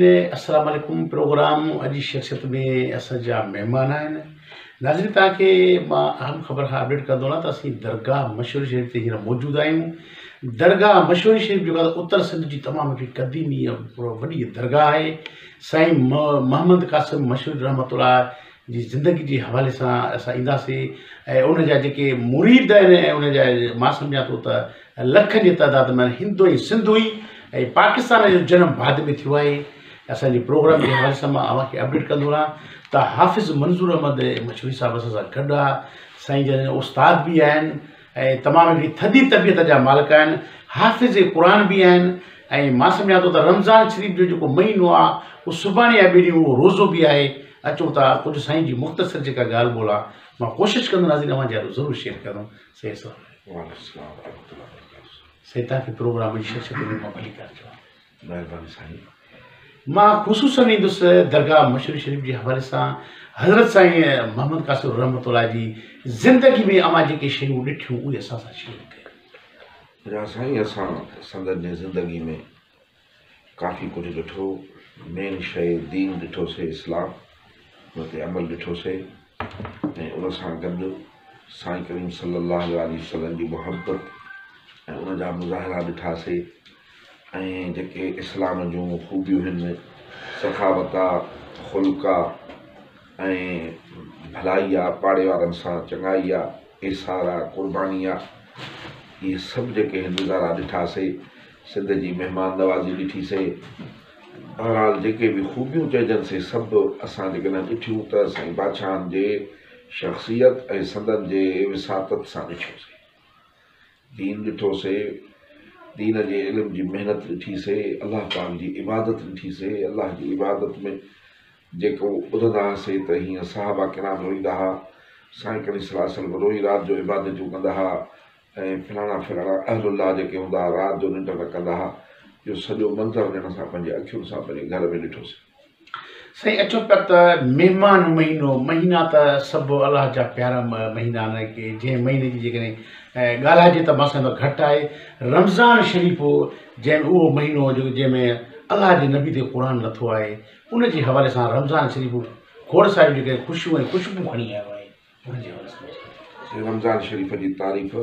अस्सलाम वालेकुम। प्रोग्राम अजी शख्सियत में असांजा मेहमान आहिनि। नाज़रीन, तव्हांखे मां अहम ख़बर खां अपडेट कंदो न त असीं दरगाह मशहूर शरीफ़ ते हींअर मौजूदु आहियूं। दरगाह मशहूर शरीफ़ जेको आहे उत्तर सिंध जी तमामु हिकिड़ी क़दीमी वॾी दरगाह आहे। साईं मोहम्मद क़ासिम मशहूर रहमतुल्लाह जी ज़िंदगी जे हवाले सां असां ईंदासीं ऐं उन जा जेके मुरीद आहिनि ऐं उन जा मां सम्झां थो त लखनि जी तइदाद में हिंदू ऐं सिंधू ऐं पाकिस्तान जो जनम बाद में थियो आहे। असांजे प्रोग्राम जे हवाले सां मां अव्हांखे अपडेट कंदो रहां त हाफ़िज़ मंज़ूर अहमद मशहूरी साहिबु असां सां गॾु आहे। साईं जन उस्ताद बि आहिनि ऐं तमामु हिकिड़ी थधी तबियत जा मालिक आहिनि। हाफ़िज़ क़ुर बि आहिनि ऐं मां सम्झां थो त रमज़ान शरीफ़ जो जेको महीनो आहे उहो सुभाणे या ॿिए ॾींहुं उहो रोज़ो बि आहे। अचूं था कुझु साईं जी मुख़्तसिर जेका ॻाल्हि ॿोल आहे मां कोशिशि कंदो नाज़रीन अव्हां जहिड़ो ज़रूरु शेयर कंदुमि। सही साईं, तव्हांखे प्रोग्राम जी शख़्सियत में मां भली कर चवां। महिरबानी साईं। मां ख़ुसूसन ईंदुसि दरगाह मशहूर शरीफ़ जे हवाले सां हज़रत साईं मोहम्मद क़ासिम रहमतुल्लाह जी ज़िंदगी में अवां जेके शयूं ॾिठियूं उहे असां सां शेयर कयो। या साईं, असां संदन जी ज़िंदगी में काफ़ी कुझु ॾिठो। मेन शइ दीन ॾिठोसीं, इस्लाम उन ते अमल ॾिठोसीं ऐं उन सां गॾु साईं करीम सल्लल्लाहु अलैहि वसल्लम जी मुहबत ऐं उन जा मुज़ाहिरा ॾिठासीं ऐं जेके इस्लाम जूं ख़ूबियूं आहिनि, सखावत आहे, ख़ुल्क़ आहे ऐं भलाई आहे, पाड़े वारनि सां चङाई आहे, इसार आहे, क़ुर्बानी आहे, इहे सभु जेके आहिनि गुज़ारा ॾिठासीं। सिंध जी महिमान नवाज़ी ॾिठीसीं। बहरहाल जेके बि ख़ूबियूं चइजनि से सभु असां जेकॾहिं ॾिठियूं त साईं बादशाहनि जे शख़्सियत ऐं संदन जे विसातत सां ॾिठोसीं। दीन ॾिठोसीं, दीन जे इल्म जी महिनत ॾिठीसीं, अलाह पाक जी इबादत ॾिठीसीं। अलाह जी इबादत में जेको ॿुधंदा हुआसीं त हीअं सहाबा किराम रोईंदा हुआ, साईं करीम सल्लल्लाहु अलैहि वसल्लम रोई राति जो इबादतूं कंदा हुआ ऐं फलाणा अहलुल्लाह जेके हूंदा हुआ राति जो निंड न कंदा हुआ। इहो सॼो मंज़र ॼण असां पंहिंजे अखियुनि सां पंहिंजे घर में ॾिठोसीं। साईं, अचो पिया त महिमान महीना त सभु अलाह जा प्यारा महीना आहिनि की जंहिं महीने जी जेकॾहिं ॻाल्हाइजे त मां सम्झंदो घटि आहे। रमज़ान शरीफ़ जंहिं उहो महीनो जो जंहिंमें अलाह जे नबी ते क़ुर लथो आहे, उन जे हवाले सां रमज़ान शरीफ़ खोड़ सारियूं जेके ख़ुशियूं ऐं ख़ुशबू खणी आयो आहे उन जे हवाले सां। रमज़ान शरीफ़ जी तारीफ़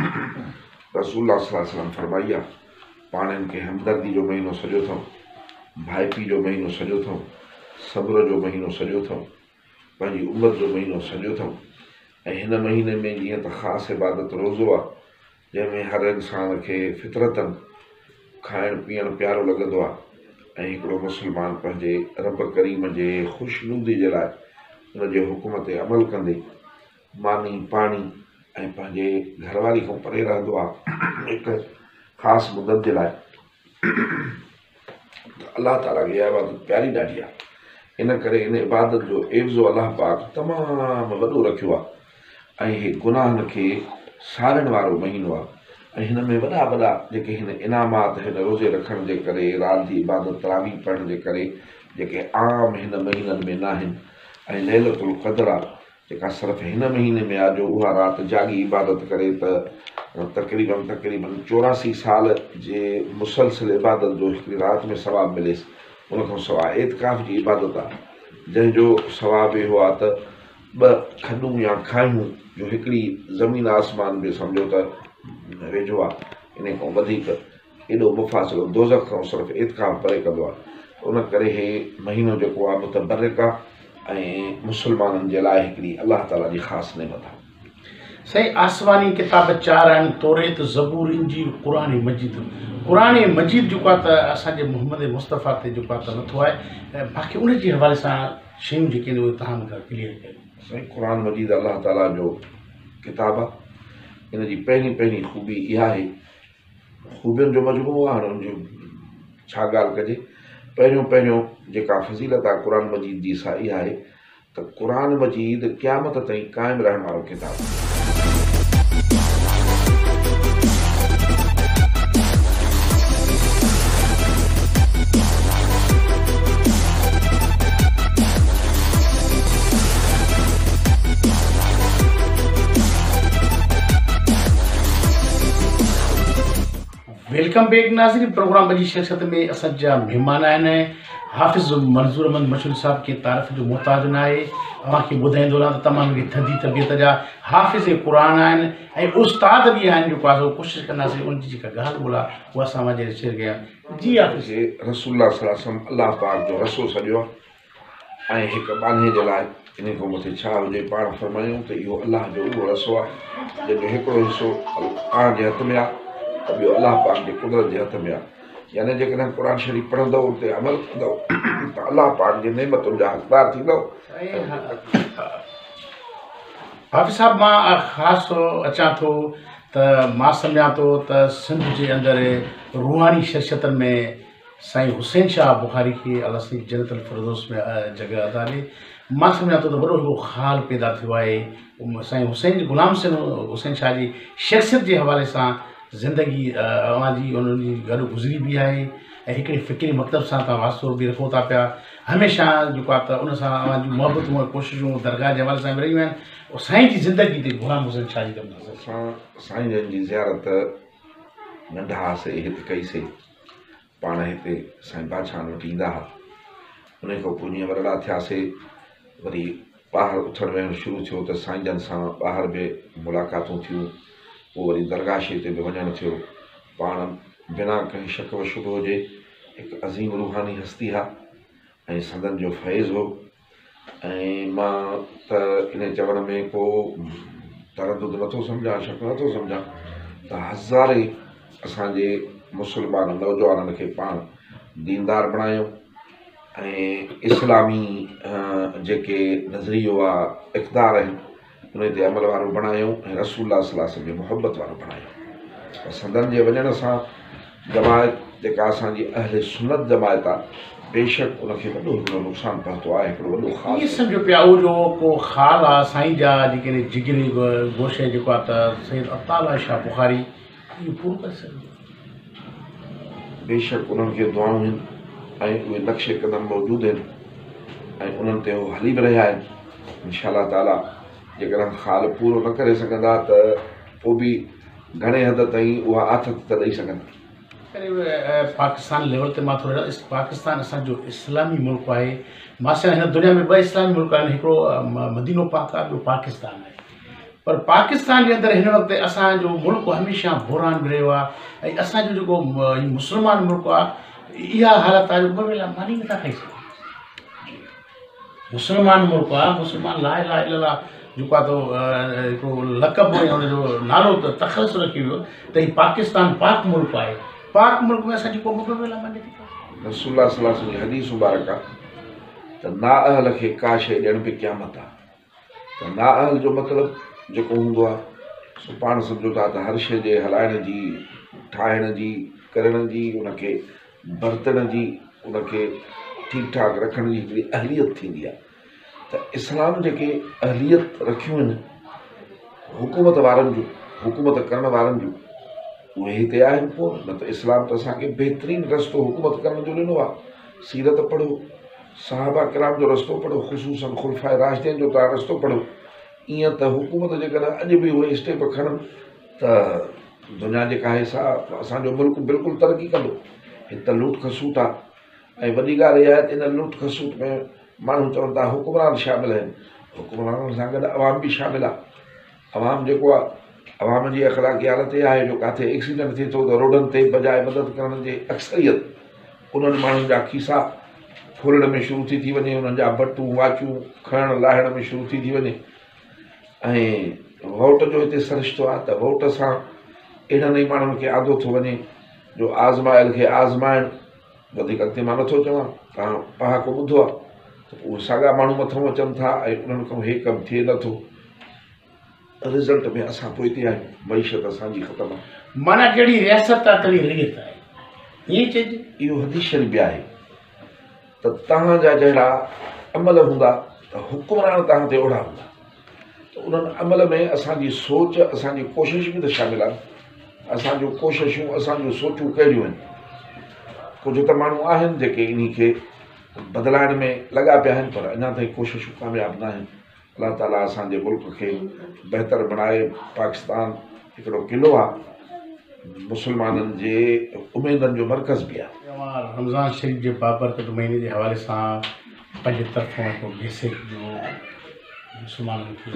रसूलुल्लाह सल्लल्लाहु अलैहि वसल्लम फरमाई आहे, पाणनि खे हमदर्दी जो महीनो सॼो अथऊं, भाइपी जो महीनो सॼो अथऊं, सब्र जो महीनो सॼो अथऊं, पंहिंजी उमत जो महीनो सॼो अथऊं। ऐं हिन महीने में जीअं त ख़ासि इबादत रोज़ो आहे, जंहिंमें हर इंसान खे फितरतन खाइणु पीअणु प्यारो लॻंदो आहे ऐं हिकिड़ो मुस्लमान पंहिंजे रब करीम जे ख़ुशनुदी जे लाइ उन जे हुकुम ते अमल कंदे मानी पाणी ऐं पंहिंजे घरवारी खां परे रहंदो आहे हिकु ख़ासि मुदत जे लाइ। अलाह ताला खे इहा इबादत प्यारी ॾाढी आहे। इन करे इन इबादत जो एवज़ो अलाह पाक तमामु वॾो रखियो आहे ऐं हे गुनाहनि खे साड़ण वारो महीनो आहे। ऐं हिन में वॾा वॾा जेके हिन इनामात हिन रोज़े रखण जे करे, राति जी इबादत तरावी पढ़ण जे करे जेके आम हिन महीननि में न आहिनि। ऐं लैलतुल क़द्र आहे जेका सिर्फ़ु हिन महीने में आहे, जो उहा राति जागी इबादत करे त तक़रीबन 84 साल जे मुसलसिल इबादत जो हिकिड़ी राति में सवाबु मिलेसि। उन खां सवाइ एतिकाफ़ जी इबादत आहे जंहिंजो सवाबु इहो आहे त 2 खॾूं या खायूं जो हिकिड़ी ज़मीन आसमान में सम्झो त वेझो आहे, इन खां वधीक एॾो मुफ़ासिलो दोज़ख खां सिर्फ़ु एतिकाफ़ परे कंदो आहे। उन करे हे महीनो जेको आहे मुतबरक आहे ऐं मुस्लमाननि जे लाइ हिकिड़ी अलाह ताला जी ख़ासि नेमत आहे। साईं, आसमानी किताब 4 आहिनि, तौरेत, ज़बूर, इंजील, क़ुर मजीद। क़ुर मजीद जेको आहे त असांजे मोहम्मद मुस्तफ़ा ते जेको आहे त नथो आहे, बाक़ी उन जे हवाले सां शयूं जेके आहिनि उहे तव्हां मूंखे क्लियर कयो। साईं, क़ुर मजीद अलाह ताला जो किताब आहे। इन जी पहिरीं ख़ूबी इहा आहे, ख़ूबियुनि जो मजमूओ आहे, हाणे उनजो छा ॻाल्हि कजे। पहिरियों जेका फज़ीलत आहे क़ुर मजीद जी सा इहा आहे त क़ुर मजीद क़यामत ताईं क़ाइमु रहण वारो किताब आहे। वेलकम बैक नाज़रीन। प्रोग्राम जी शख़्सियत में असांजा महिमान आहिनि हाफ़िज़ मंज़ूर अहमद मशहूर साहब के तारीफ़ जो मोहताज न आहे अव्हांखे ॿुधाईंदो रहां त तमामु थधी तबियत जा हाफ़िज़ क़ुरान आहिनि ऐं उस्ताद बि आहिनि जेको आहे कोशिशि कंदासीं उनजी जेका ॻाल्हि ॿोला उहा असां वञे शेयर कयां जी हाफ़िज़ रसूलुल्लाह सल्लल्लाहु अलैहि वसल्लम अल्लाह पाक जो रसो सॼो आहे ऐं हिकु बाने जे लाइ इन खां मथे छा हुजे पाण फरमायूं त इहो अलाह जो उहो रसो आहे जंहिंजो हिकिड़ो हिसो पाण जे हथ में आहे त ॿियो अलाह पाक जे कुदरत जे हथ में आहे यानी जेकॾहिं क़ुर शरीफ़ पढ़ंदव उते अमल कंदव त अलाह पाक जे नेमतुनि जा हक़दार थींदव। हाफ़िज़ साहब मां ख़ासि अचां थो त मां सम्झां थो त सिंध जे अंदरि रूहानी शख़्सियतनि में साईं हुसैन शाह बुखारी खे अलाह साईं जन्नतुल फिरदौस में जॻह अदा ॾे। मां सम्झां थो त वॾो हिकिड़ो ख़्यालु पैदा थियो आहे साईं हुसैन गुलाम सिंह हुसैन शाह जी शख़्सियत जे हवाले सां ज़िंदगी अव्हांजी उन्हनि जी गॾु गुज़री बि आहे ऐं हिकिड़े फ़िक्री मतिलब सां तव्हां वास्तो बि रखो था पिया हमेशह जेको आहे त उन सां अव्हांजूं मुहबतूं ऐं कोशिशूं दरगाह जे हवाले सां बि रहियूं आहिनि साईं जी ज़िंदगी ते गुलाम हुसैन शाह जी कंदासीं। असां साईं जन जी ज़ियारत नंढा हुआसीं हिते कईसीं पाण हिते साईं बादशाहनि वटि ईंदा हुआ उन खां पोइ जीअं वॾड़ा थियासीं वरी ॿाहिरि उथणु वेहणु शुरू थियो त साईं जन सां ॿाहिरि बि मुलाक़ातूं थियूं पोइ वरी दरगाह शे ते बि वञणु थियो पाण बिना कंहिं शक व शुबो हुजे हिकु अज़ीम रूहानी हस्ती आहे ऐं संदन जो फैज़ हो ऐं मां त इन चवण में को तरदुद नथो सम्झां शक नथो सम्झां त हज़ारे असांजे मुस्लमान नौजवाननि खे पाण दीनदार बणायूं ऐं इस्लामी जेके नज़रियो आहे इक़्तिदार आहिनि उन ते अमल वारो बणायूं ऐं रसूलुल्लाह सल्लल्लाहु अलैहि वसल्लम जे मुहबत वारो बणायूं। संदन जे वञण सां जमायत जेका असांजी अहले सुन्नत जमायत आहे बेशक उनखे वॾो हिकिड़ो नुक़सानु पहुतो आहे हिकिड़ो वॾो ख़ासि ईअं सम्झो पिया उहो जो को ख़्यालु आहे साईं जा जेके जिगरी गोशे जेको आहे त सैयद अताउल्लाह शाह बुखारी इहो पूरो करे सघंदो बेशक उन्हनि खे दुआऊं आहिनि ऐं उहे नक्शे क़दम मौजूदु आहिनि ऐं उन्हनि ते उहे हली बि रहिया आहिनि इंशाअल्लाह ताला जेकॾहिं ख़्यालु पूरो न करे सघंदा त पोइ बि घणे हद ताईं उहा आथत त ॾेई सघंदा। पाकिस्तान लेवल ते मां थोरो पाकिस्तान असांजो इस्लामी मुल्क आहे मां हिन दुनिया में ॿ इस्लामी मुल्क आहिनि हिकिड़ो मदीनो पाक आहे ॿियो पाकिस्तान आहे पर पाकिस्तान जे अंदरि हिन वक़्तु असांजो मुल्क हमेशह बुरान बि रहियो आहे ऐं असांजो जेको मुस्लमान मुल्क आहे इहा हालत आहे जो ॿ वेला मानी नथा खाई सघूं मुस्लमान मुल्क आहे मुस्लमान ला इलाहा इल्लल्लाह जेको आहे त हिकिड़ो लक़ब ऐं हुनजो नालो त तख़लुस रखी वियो त हीउ पाकिस्तान पाक मुल्क आहे पाक मुल्क में असांजी को ॿ वेला मानी थी रसूलुल्लाह सल्लल्लाहु अलैहि वसल्लम जी हदीस मुबारक आहे त नाअहल खे का शइ ॾियण बि क़यामत आहे त नाअहल जो मतिलबु जेको हूंदो आहे सो पाण सम्झो था त हर शइ जे हलाइण जी ठाहिण जी करण जी उनखे बरतण जी उनखे ठीकु ठाक रखण जी हिकिड़ी अहलियत थींदी आहे त इस्लाम जेके अहलियत रखियूं आहिनि हुकूमत वारनि जूं हुकूमत करण वारनि जूं उहे हिते आहिनि कोन न त इस्लाम त असांखे बहितरीनु रस्तो हुकूमत करण जो ॾिनो आहे सीरत पढ़ो सहाबा किराम जो रस्तो पढ़ो ख़ुशूसन ख़ुलफ़ाए राशिदीन जो तव्हां रस्तो पढ़ो ईअं त हुकूमत जेकॾहिं अॼु बि उहे स्टेप खणनि त दुनिया जेका आहे सा असांजो मुल्क बिल्कुलु तरक़ी कंदो हिते त लूट खसूट आहे ऐं वॾी ॻाल्हि इहा आहे त इन लूट खसूट में माण्हू चवनि था हुकुमरान शामिल आहिनि हुकुमराननि सां गॾु अवाम बि शामिल आहे अवाम जेको आहे अवाम जी अख़लाक़ी हालत इहा आहे जो किथे एक्सीडेंट थिए थो त रोडनि ते बजाए मदद करण जे अक्सरियत उन्हनि माण्हुनि जा खीसा फुलण में शुरू थी वञे उन्हनि जा बटूं वाचूं खणण लाहिण में शुरू थी वञे ऐं वोट जो हिते सरिश्तो आहे त वोट सां अहिड़नि ई माण्हुनि खे आदो थो वञे जो आज़मायल खे आज़माइणु वधीक अॻिते मां नथो चवां तव्हां पहाको ॿुधो आहे त उहे साॻा माण्हू मथां अचनि था ऐं उन्हनि खां हे कमु थिए नथो रिज़ल्ट में असां पोइते आहियूं मईशत असांजी ख़तमु आहे माना जहिड़ी रियासत आहे तहिड़ी रहियत आहे ईअं चइजे इहो हदीस शरीफ़ बि आहे त तव्हांजा जहिड़ा अमल हूंदा त हुकुमरान तव्हां ते ओढ़ा हूंदा त उन्हनि अमल में असांजी सोच असांजी कोशिश बि त शामिल आहे असांजूं कोशिशूं असांजूं सोचूं कहिड़ियूं आहिनि कुझु त माण्हू आहिनि जेके इन खे बदिलाइण में लॻा पिया आहिनि पर अञा ताईं कोशिशूं कामयाबु न आहिनि अलाह ताला असांजे मुल्क खे बहितर बणाए पाकिस्तान हिकिड़ो क़िलो आहे मुसलमाननि जे उमेदनि जो मर्कज़ बि आहे। रमज़ान शरीफ़ जे बाबरकत महीने जे हवाले सां पंहिंजे तरफ़ां हिकु बेसिक जो मुसलमाननि खे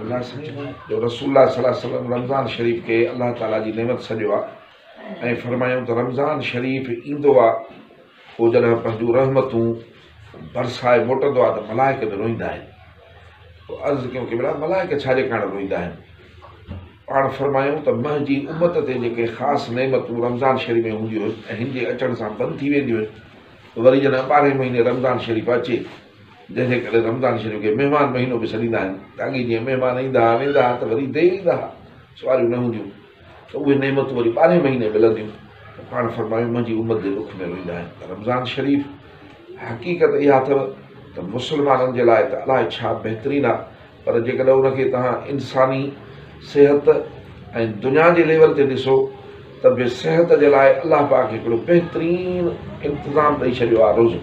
जो रसूलुल्लाह सल्लल्लाहु अलैहि वसल्लम रमज़ान शरीफ़ खे अलाह ताला जी नेमत सॼो आहे ऐं फरमायूं त रमज़ान शरीफ़ ईंदो आहे पोइ जॾहिं पंहिंजूं रहमतूं बरसाए मोटंदो आहे त मलाइक बि रोईंदा आहिनि। पोइ अर्ज़ु कयूं की भला मलाइक छाजे कारण रोईंदा आहिनि? पाण फरमायूं त मुंहिंजी उमत ते जेके ख़ासि नेमतूं रमज़ान शरीफ़ में हूंदियूं आहिनि ऐं हिन जे अचण सां बंदि थी वेंदियूं आहिनि, वरी जॾहिं 12 महीने रमज़ान शरीफ़ अचे जंहिंजे करे रमज़ान शरीफ़ खे महिमान महीनो बि सॾींदा आहिनि, ताकी जीअं महिमान ईंदा वेंदा त वरी देरि ईंदा, सुवारियूं न हूंदियूं, त उहे नेमतूं वरी 12 महीने मिलंदियूं। पाण फरमायूं मुंहिंजी उमत जे दुख में रोईंदा आहिनि। त रमज़ान शरीफ़ हक़ीक़त इहा अथव त मुसलमाननि जे लाइ त अलाए छा बहितरीनु आहे, पर जेकॾहिं उनखे तव्हां इंसानी सिहत ऐं दुनिया जे लेवल ते ॾिसो त बि सिहत जे लाइ अलाह पाक हिकिड़ो बहितरीनु इंतिज़ाम ॾेई छॾियो आहे रोज़ो,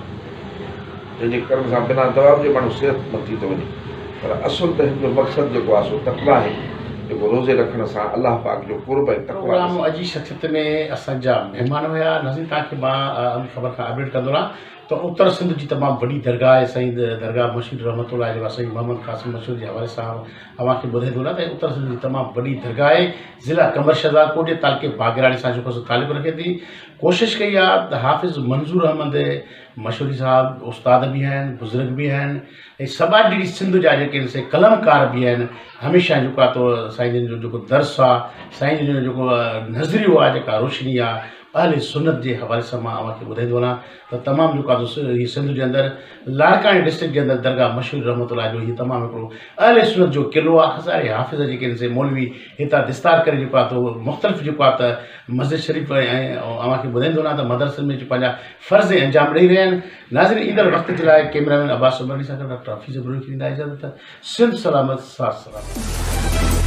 जंहिंजे करण सां बिना दवा जे माण्हू सिहतमंद थी थो वञे। पर असुलु त हिन जो मक़सदु जेको आहे सो तक़वा आहे, जेको रोज़े रखण सां अलाह पाक जो क़ुर्ब ऐं तक़वा। प्रोग्राम अॼु जी शख़्सियत में असांजा महिमान हुया। नज़ीर तव्हांखे मां ख़बर खां अपडेट कंदो रहां त उत्तर सिंध जी तमामु वॾी दरगाह आहे साईं दरगाह मशहूर रहमतुल्लाह जेका साईं मोहम्मद क़ासिम मशहूर जे हवाले सां अव्हांखे ॿुधाए थो न त उत्तर सिंध जी तमामु वॾी दरगाह आहे। ज़िला कमर शहज़ाद कोट जे तालुके बागराड़ी सां जेको सो तालिब रखे थी। कोशिशि कई आहे त हाफ़िज़ मंज़ूर अहमद मशहूरी साहब उस्ताद बि आहिनि, बुज़ुर्ग बि आहिनि ऐं सबाडी सिंध जा जेके से कलमकार बि आहिनि। हमेशह जेको आहे तो साईं जन जो जेको दर्स आहे, साईं जन जो जेको नज़रियो आहे, जेका रोशनी आहे अहले सुन्नत जे हवाले सां मां अव्हांखे ॿुधाईंदो वञा त तमामु जेको आहे हीअ सिंध जे अंदरि लाड़कानी डिस्ट्रिक्ट जे अंदरि दरगाह मशहूर रहमतुल्लाह जो हीअ तमामु हिकिड़ो अहले सुन्नत जो क़िलो आहे। हज़ारे हाफ़िज़ जेके आहिनि से मौलवी हितां दिस्तार करे जेको आहे तो मुख़्तलिफ़ जेको आहे त मस्जिद शरीफ़ ऐं अव्हांखे ॿुधाईंदो वञा त मदरसनि में पंहिंजा फ़र्ज़ अंजाम ॾेई रहिया आहिनि। नाज़रीन, ईंदड़ वक़्त जे लाइ कैमरामैन अब्बास उमरनी सां गॾु डॉक्टर हफ़ीज़ बुरकी ॾींदा इजाज़त। सिंध सलामत, साथ सलामत।